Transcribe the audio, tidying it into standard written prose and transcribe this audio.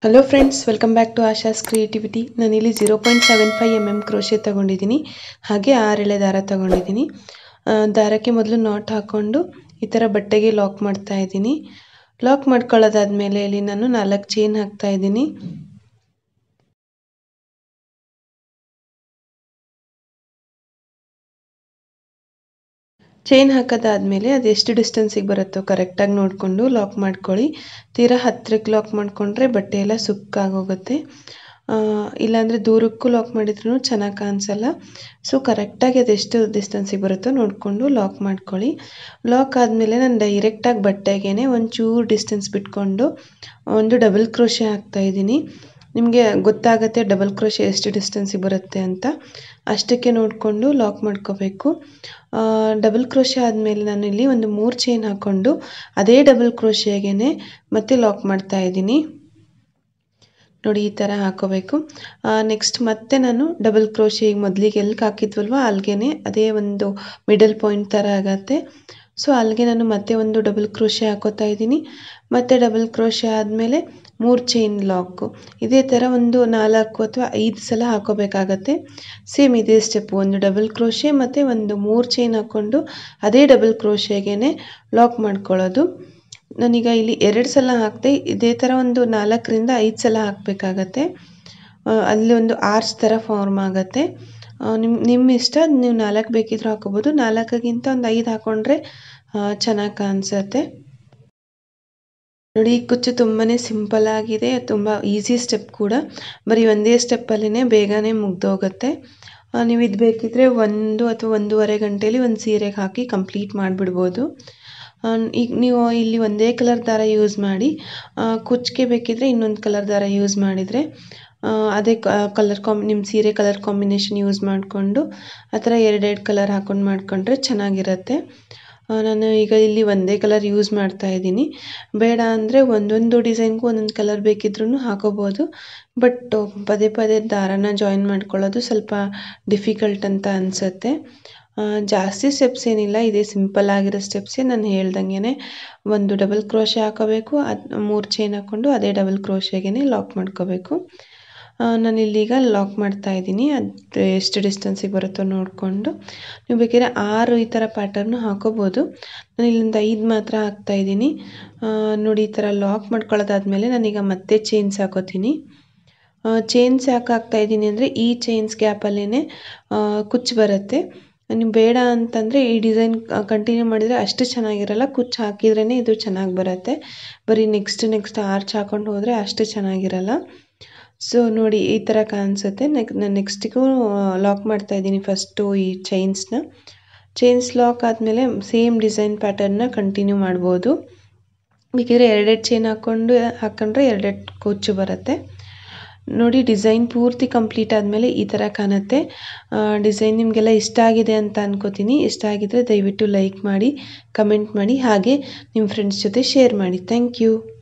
Hello friends, welcome back to Asha's creativity. ನಾನಿಲ್ಲಿ 0.75 mm crochet ತೊಗೊಂಡಿದ್ದೀನಿ. ಹಾಗೆ 6 ಎಳೆ ದಾರ ತೊಗೊಂಡಿದ್ದೀನಿ. ದಾರಕ್ಕೆ ಮೊದಲು ನಾಟ್ ಹಾಕ್ಕೊಂಡು ಈ ಥರ ಬಟ್ಟೆಗೆ ಲಾಕ್ ಮಾಡ್ತಾ ಇದ್ದೀನಿ. ಲಾಕ್ ಮಾಡ್ಕೊಳ್ಳೋದಾದ್ಮೇಲೆ ಇಲ್ಲಿ ನಾನು 4 ಚೈನ್ ಹಾಕ್ತಾ ಇದ್ದೀನಿ. ಚೈನ್ ಹಾಕೋದಾದ್ಮೇಲೆ ಅದು ಎಷ್ಟು ಡಿಸ್ಟೆನ್ಸಿಗೆ ಬರುತ್ತೋ ಕರೆಕ್ಟಾಗಿ ನೋಡಿಕೊಂಡು ಲಾಕ್ ಮಾಡ್ಕೊಳ್ಳಿ. ತೀರಾ ಹತ್ತಿರಕ್ಕೆ ಲಾಕ್ ಮಾಡಿಕೊಂಡ್ರೆ ಬಟ್ಟೆ ಎಲ್ಲ ಸುಕ್ಕಾಗೋಗುತ್ತೆ. ಇಲ್ಲಾಂದರೆ ದೂರಕ್ಕೂ ಲಾಕ್ ಮಾಡಿದ್ರೂ ಚೆನ್ನಾಗಿ ಕಾಣಿಸಲ್ಲ. ಸೊ ಕರೆಕ್ಟಾಗಿ ಅದೆಷ್ಟು ಡಿಸ್ಟೆನ್ಸಿಗೆ ಬರುತ್ತೋ ನೋಡಿಕೊಂಡು ಲಾಕ್ ಮಾಡ್ಕೊಳ್ಳಿ. ಲಾಕ್ ಆದಮೇಲೆ ನಾನು ಡೈರೆಕ್ಟಾಗಿ ಬಟ್ಟೆಗೇ ಒಂಚೂರು ಡಿಸ್ಟೆನ್ಸ್ ಬಿಟ್ಕೊಂಡು ಒಂದು ಡಬಲ್ ಕ್ರೋಶೆ ಹಾಕ್ತಾಯಿದ್ದೀನಿ. ನಿಮಗೆ ಗೊತ್ತಾಗುತ್ತೆ ಡಬಲ್ ಕ್ರೋಶೆ ಎಷ್ಟು ಡಿಸ್ಟೆನ್ಸಿಗೆ ಬರುತ್ತೆ ಅಂತ. ಅಷ್ಟಕ್ಕೆ ನೋಡಿಕೊಂಡು ಲಾಕ್ ಮಾಡ್ಕೋಬೇಕು. ಡಬಲ್ ಕ್ರೋಶೆ ಆದಮೇಲೆ ನಾನು ಇಲ್ಲಿ ಒಂದು 3 ಚೈನ್ ಹಾಕ್ಕೊಂಡು ಅದೇ ಡಬಲ್ ಕ್ರೋಶೆಗೇ ಮತ್ತೆ ಲಾಕ್ ಮಾಡ್ತಾ ಇದ್ದೀನಿ. ನೋಡಿ, ಈ ಥರ ಹಾಕೋಬೇಕು. ನೆಕ್ಸ್ಟ್ ಮತ್ತೆ ನಾನು ಡಬಲ್ ಕ್ರೋಶೆ ಈಗ ಮೊದಲಿಗೆ ಎಲ್ಲಿ ಹಾಕಿದ್ವಲ್ವ ಅಲ್ಲಿಗೆ ಅದೇ ಒಂದು ಮಿಡಲ್ ಪಾಯಿಂಟ್ ಥರ ಆಗುತ್ತೆ. ಸೊ ಅಲ್ಲಿಗೆ ನಾನು ಮತ್ತೆ ಒಂದು ಡಬಲ್ ಕ್ರೋಶೆ ಹಾಕೋತಾ ಇದ್ದೀನಿ. ಮತ್ತೆ ಡಬಲ್ ಕ್ರೋಶೆ ಆದಮೇಲೆ 3 ಚೈನ್ ಲಾಕು. ಇದೇ ಥರ ಒಂದು 4 ಅಥವಾ 5 ಸಲ ಹಾಕೋಬೇಕಾಗತ್ತೆ. ಸೇಮ್ ಇದೇ ಸ್ಟೆಪ್ಪು, ಒಂದು ಡಬಲ್ ಕ್ರೋಶೆ ಮತ್ತು ಒಂದು 3 ಚೈನ್ ಹಾಕ್ಕೊಂಡು ಅದೇ ಡಬಲ್ ಕ್ರೋಶೆಗೇ ಲಾಕ್ ಮಾಡ್ಕೊಳ್ಳೋದು. ನಾನೀಗ ಇಲ್ಲಿ 2 ಸಲ ಹಾಕಿದೆ. ಇದೇ ಥರ ಒಂದು 4ರಿಂದ 5 ಸಲ ಹಾಕಬೇಕಾಗತ್ತೆ. ಅಲ್ಲಿ ಒಂದು ಆರ್ಚ್ ಥರ ಫಾರ್ಮ್ ಆಗುತ್ತೆ. ನಿಮ್ಮ ಇಷ್ಟ, ನೀವು 4 ಬೇಕಿದ್ರೂ ಹಾಕೋಬೋದು. 4ಗಿಂತ ಒಂದು 5 ಹಾಕ್ಕೊಂಡ್ರೆ ಚೆನ್ನಾಗಿ ಕಾಣಿಸುತ್ತೆ. ನೋಡಿ, ಈ ಕುಚ್ಚು ತುಂಬಾ ಸಿಂಪಲ್ ಆಗಿದೆ, ತುಂಬ ಈಸಿ ಸ್ಟೆಪ್ ಕೂಡ. ಬರೀ ಒಂದೇ ಸ್ಟೆಪ್ಪಲ್ಲೇ ಬೇಗನೆ ಮುಗ್ದೋಗುತ್ತೆ. ನೀವು ಇದು ಬೇಕಿದ್ದರೆ 1 ಅಥವಾ 1.5 ಗಂಟೆಯಲ್ಲಿ ಒಂದು ಸೀರೆಗೆ ಹಾಕಿ ಕಂಪ್ಲೀಟ್ ಮಾಡಿಬಿಡ್ಬೋದು. ಈಗ ನೀವು ಇಲ್ಲಿ ಒಂದೇ ಕಲರ್ ದಾರ ಯೂಸ್ ಮಾಡಿ, ಕುಚ್ಚಿಗೆ ಬೇಕಿದ್ದರೆ ಇನ್ನೊಂದು ಕಲರ್ ದಾರ ಯೂಸ್ ಮಾಡಿದರೆ ಅದೇ ಕಲರ್ ನಿಮ್ಮ ಸೀರೆ ಕಲರ್ ಕಾಂಬಿನೇಷನ್ ಯೂಸ್ ಮಾಡಿಕೊಂಡು ಆ ಥರ 2 ಕಲರ್ ಹಾಕ್ಕೊಂಡು ಮಾಡಿಕೊಂಡ್ರೆ ಚೆನ್ನಾಗಿರುತ್ತೆ. ನಾನು ಈಗ ಇಲ್ಲಿ ಒಂದೇ ಕಲರ್ ಯೂಸ್ ಮಾಡ್ತಾ ಇದ್ದೀನಿ. ಬೇಡ ಅಂದರೆ ಒಂದೊಂದು ಡಿಸೈನ್ಗೂ ಒಂದೊಂದು ಕಲರ್ ಬೇಕಿದ್ರೂ ಹಾಕೋಬೋದು. ಬಟ್ ಪದೇ ಪದೇ ದಾರನ ಜಾಯಿನ್ ಮಾಡ್ಕೊಳ್ಳೋದು ಸ್ವಲ್ಪ ಡಿಫಿಕಲ್ಟ್ ಅಂತ ಅನಿಸುತ್ತೆ. ಜಾಸ್ತಿ ಸ್ಟೆಪ್ಸ್ ಏನಿಲ್ಲ, ಇದೇ ಸಿಂಪಲ್ ಆಗಿರೋ ಸ್ಟೆಪ್ಸೇ. ನಾನು ಹೇಳ್ದಂಗೆ ಒಂದು ಡಬಲ್ ಕ್ರೋಶೆ ಹಾಕೋಬೇಕು, 3 ಚೈನ್ ಹಾಕ್ಕೊಂಡು ಅದೇ ಡಬಲ್ ಕ್ರೋಶೆಗೇ ಲಾಕ್ ಮಾಡ್ಕೋಬೇಕು. ನಾನಿಲ್ಲೀಗ ಲಾಕ್ ಮಾಡ್ತಾ ಇದ್ದೀನಿ. ಅದು ಎಷ್ಟು ಡಿಸ್ಟೆನ್ಸಿಗೆ ಬರುತ್ತೋ ನೋಡಿಕೊಂಡು ನೀವು ಬೇಕಾದ್ರೆ 6 ಈ ಥರ ಪ್ಯಾಟರ್ನು ಹಾಕೋಬೋದು. ನಾನು ಇಲ್ಲಿಂದ 5 ಮಾತ್ರ ಹಾಕ್ತಾಯಿದ್ದೀನಿ. ನೋಡಿ, ಈ ಥರ ಲಾಕ್ ಮಾಡ್ಕೊಳ್ಳೋದಾದ್ಮೇಲೆ ನಾನೀಗ ಮತ್ತೆ ಚೈನ್ಸ್ ಹಾಕೋತೀನಿ. ಚೈನ್ಸ್ ಯಾಕೆ ಹಾಕ್ತಾಯಿದ್ದೀನಿ ಅಂದರೆ ಈ ಚೈನ್ಸ್ ಗ್ಯಾಪಲ್ಲೇ ಕುಚ್ಚು ಬರುತ್ತೆ. ನೀವು ಬೇಡ ಅಂತಂದರೆ ಈ ಡಿಸೈನ್ ಕಂಟಿನ್ಯೂ ಮಾಡಿದರೆ ಅಷ್ಟು ಚೆನ್ನಾಗಿರಲ್ಲ. ಕುಚ್ಚು ಹಾಕಿದ್ರೇ ಇದು ಚೆನ್ನಾಗಿ ಬರುತ್ತೆ. ಬರೀ ನೆಕ್ಸ್ಟ್ ಆರ್ಚ್ ಹಾಕ್ಕೊಂಡು ಹೋದರೆ ಅಷ್ಟು ಚೆನ್ನಾಗಿರಲ್ಲ. ಸೊ ನೋಡಿ, ಈ ಥರ ಕಾಣಿಸುತ್ತೆ. ನಾನು ನೆಕ್ಸ್ಟಿಗೂ ಲಾಕ್ ಮಾಡ್ತಾಯಿದ್ದೀನಿ ಫಸ್ಟು ಈ ಚೈನ್ಸ್ ಲಾಕ್ ಆದಮೇಲೆ ಸೇಮ್ ಡಿಸೈನ್ ಪ್ಯಾಟರ್ನ್ನ ಕಂಟಿನ್ಯೂ ಮಾಡ್ಬೋದು. ಬೇಕಿದ್ರೆ 2 ಚೈನ್ ಹಾಕ್ಕೊಂಡ್ರೆ 2 ಕುಚ್ಚು ಬರುತ್ತೆ. ನೋಡಿ, ಡಿಸೈನ್ ಪೂರ್ತಿ ಕಂಪ್ಲೀಟ್ ಆದಮೇಲೆ ಈ ಥರ ಕಾಣುತ್ತೆ. ಡಿಸೈನ್ ನಿಮಗೆಲ್ಲ ಇಷ್ಟ ಆಗಿದೆ ಅಂತ ಅನ್ಕೋತೀನಿ. ಇಷ್ಟ ಆಗಿದ್ರೆ ದಯವಿಟ್ಟು ಲೈಕ್ ಮಾಡಿ, ಕಮೆಂಟ್ ಮಾಡಿ, ಹಾಗೆ ನಿಮ್ಮ ಫ್ರೆಂಡ್ಸ್ ಜೊತೆ ಶೇರ್ ಮಾಡಿ. Thank you.